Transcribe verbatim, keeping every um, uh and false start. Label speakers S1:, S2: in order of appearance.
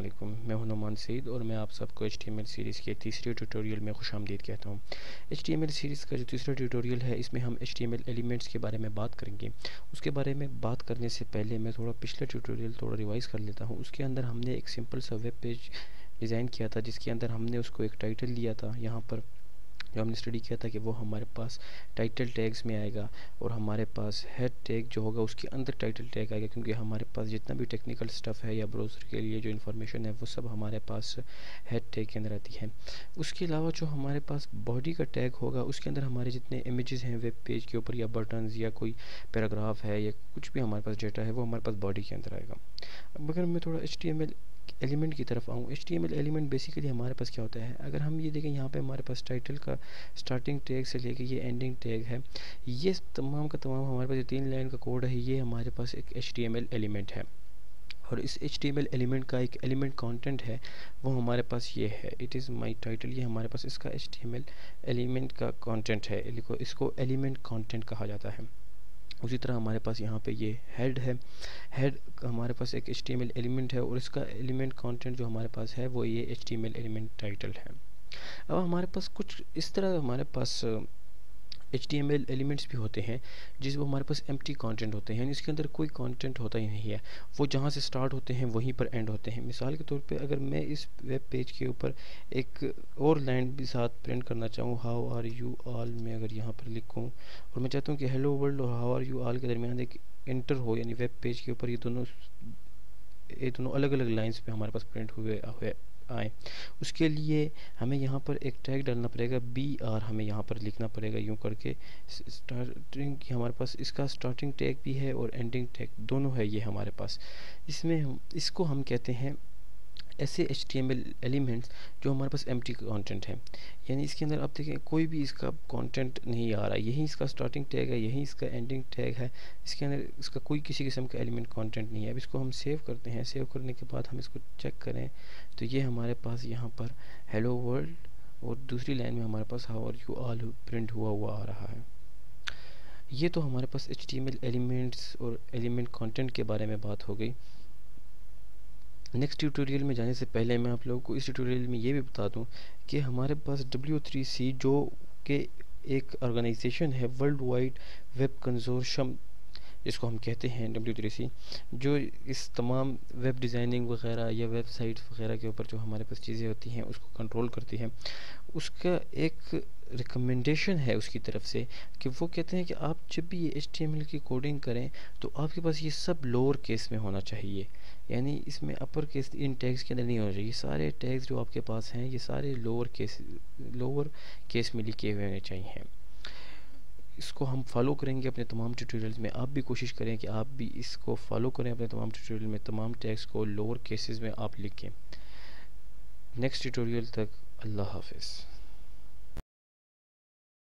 S1: वालेकुम, मैं हूं नुमान सईद और मैं आप सबको H T M L series के तीसरे ट्यूटोरियल में खुशामदीद कहता हूं। H T M L series का जो तीसरा ट्यूटोरियल है, इसमें हम H T M L elements के बारे में बात करेंगे। उसके बारे में बात करने से पहले मैं थोड़ा पिछला ट्यूटोरियल थोड़ा रिवाइज़ कर लेता हूँ। उसके अंदर हमने एक सिंपल सा वेब पेज डिज़ाइन किया था, जिसके अंदर हमने उसको एक टाइटल दिया था। यहाँ पर जो हमने स्टडी किया था कि वो हमारे पास टाइटल टैग्स में आएगा और हमारे पास हेड टैग जो होगा उसके अंदर टाइटल टैग आएगा, क्योंकि हमारे पास जितना भी टेक्निकल स्टफ़ है या ब्राउज़र के लिए जो इन्फॉर्मेशन है वो सब हमारे पास हेड टैग के अंदर आती है। उसके अलावा जो हमारे पास बॉडी का टैग होगा उसके अंदर हमारे जितने इमेजेस हैं वेब पेज के ऊपर या बटन्स या कोई पैराग्राफ है या कुछ भी हमारे पास डेटा है वो हमारे पास बॉडी के अंदर आएगा। अब अगर मैं थोड़ा H T M L element की तरफ आऊँ, H T M L element basically हमारे पास क्या होता है, अगर हम ये देखें यहाँ पे हमारे पास टाइटल का स्टार्टिंग टैग से लेके ये एंडिंग टैग है, ये तमाम का तमाम हमारे पास जो तीन लाइन का कोड है ये हमारे पास एक H T M L element है। और इस H T M L element का एक एलिमेंट कंटेंट है वो हमारे पास ये है, इट इज़ माई टाइटल। ये हमारे पास इसका H T M L element का कंटेंट है, लिखो इसको एलिमेंट कंटेंट कहा जाता है। उसी तरह हमारे पास यहाँ पे ये हेड है, हेड हमारे पास एक H T M L element है और इसका एलिमेंट कंटेंट जो हमारे पास है वो ये H T M L element title है। अब हमारे पास कुछ इस तरह हमारे पास H T M L elements भी होते हैं जिस वो हमारे पास एम्प्टी कंटेंट होते हैं, इसके अंदर कोई कंटेंट होता ही नहीं है, वो जहाँ से स्टार्ट होते हैं वहीं पर एंड होते हैं। मिसाल के तौर पे अगर मैं इस वेब पेज के ऊपर एक और लाइन भी साथ प्रिंट करना चाहूँ, हाउ आर यू ऑल, में अगर यहाँ पर लिखूँ और मैं चाहता हूँ कि हेलो वर्ल्ड और हाउ आर यू ऑल के दरमियान एक इंटर हो, यानी वेब पेज के ऊपर ये दोनों ये दोनों अलग अलग लाइन्स पे हमारे पास प्रिंट हुए हुए आए, उसके लिए हमें यहाँ पर एक टैग डालना पड़ेगा, बी आर हमें यहाँ पर लिखना पड़ेगा यूँ करके। स्टार्टिंग हमारे पास इसका स्टार्टिंग टैग भी है और एंडिंग टैग दोनों है ये हमारे पास। इसमें हम इसको हम कहते हैं ऐसे H T M L elements जो हमारे पास एम्प्टी कंटेंट है, यानी इसके अंदर आप देखें कोई भी इसका कंटेंट नहीं आ रहा है, यही इसका स्टार्टिंग टैग है, यही इसका एंडिंग टैग है, इसके अंदर इसका कोई किसी किस्म का एलिमेंट कंटेंट नहीं है। अब इसको हम सेव करते हैं, सेव करने के बाद हम इसको चेक करें तो ये हमारे पास यहाँ पर हेलो वर्ल्ड और दूसरी लाइन में हमारे पास how are you all print हुआ हुआ आ रहा है। ये तो हमारे पास H T M L elements और एलिमेंट कंटेंट के बारे में बात हो गई। नेक्स्ट ट्यूटोरियल में जाने से पहले मैं आप लोगों को इस ट्यूटोरियल में ये भी बता दूं कि हमारे पास डब्ल्यू थ्री सी जो कि एक ऑर्गेनाइजेशन है, वर्ल्ड वाइड वेब कंसोर्शियम जिसको हम कहते हैं डब्ल्यू थ्री सी, जो इस तमाम वेब डिज़ाइनिंग वगैरह या वेबसाइट वगैरह के ऊपर जो हमारे पास चीज़ें होती हैं उसको कंट्रोल करती हैं, उसका एक रिकमेंडेशन है उसकी तरफ से कि वो कहते हैं कि आप जब भी ये एच टी एम एल की कोडिंग करें तो आपके पास ये सब लोअर केस में होना चाहिए, यानी इसमें अपर केस इन टैग्स के अंदर नहीं होना चाहिए। सारे टैग्स जो आपके पास हैं ये सारे लोअर केस लोअर केस में लिखे हुए होने चाहिए। इसको हम फॉलो करेंगे अपने तमाम ट्यूटोरियल्स में, आप भी कोशिश करें कि आप भी इसको फॉलो करें अपने तमाम ट्यूटोरियल में, तमाम टैग्स को लोअर केसेस में आप लिखें। नेक्स्ट ट्यूटोरियल तक अल्लाह हाफिज़।